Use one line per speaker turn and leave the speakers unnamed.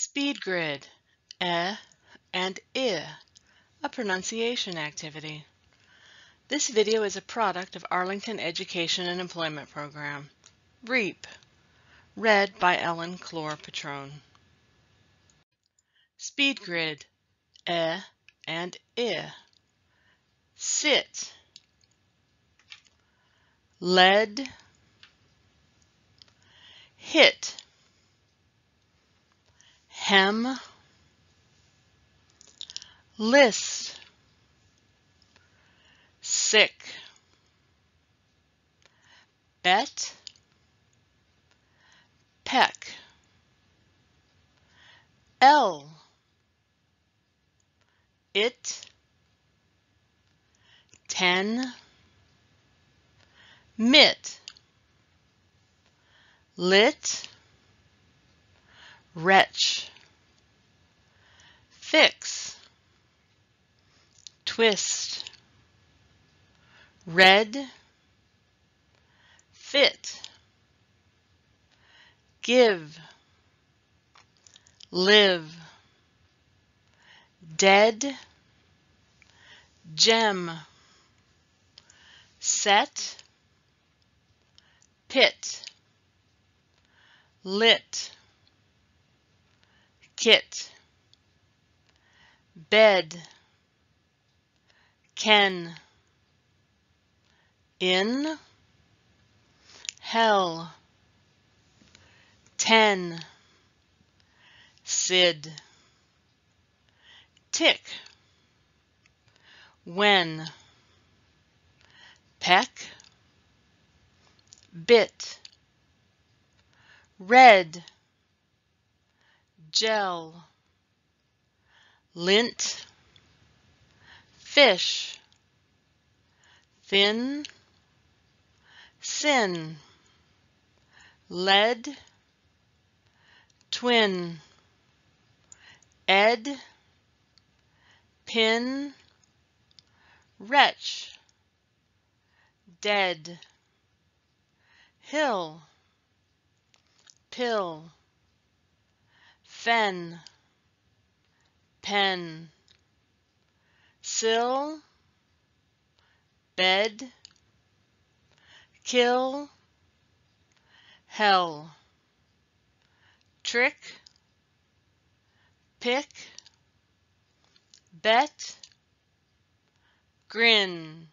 Speed grid, and a pronunciation activity. This video is a product of Arlington Education and Employment Program, REEP, read by Ellen Clore-Patrone. Speed grid, and I. Sit, led, hit, hem, list, sick, bet, peck, L, it, 10, mit, lit, wretch, fix, twist, red, fit, give, live, dead, gem, set, pit, lit, kit, bed, ken, in, hell, 10, sid, tick, when, peck, bit, red, gel, lint, fish, thin, sin, lead, twin, ed, pin, wretch, dead, hill, pill, fen, pen, sill, bed, kill, hell, trick, pick, bet, grin,